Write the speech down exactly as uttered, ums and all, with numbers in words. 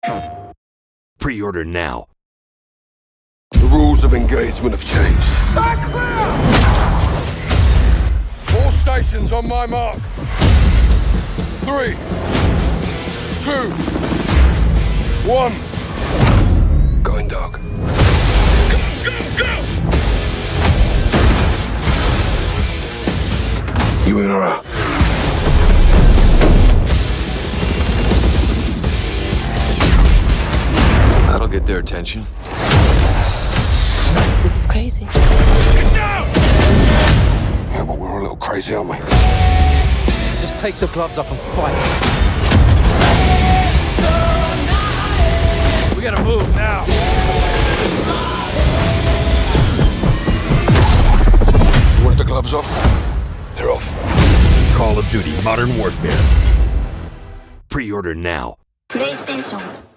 Pre-order now. The rules of engagement have changed. Stand clear! All stations on my mark. Three, two, one. Going dark. Go, go, go! You in or out? That'll get their attention. This is crazy. Get down! Yeah, but we're a little crazy, aren't we? Just take the gloves off and fight. We gotta move now. You want the gloves off? They're off. Call of Duty Modern Warfare. Pre-order now. PlayStation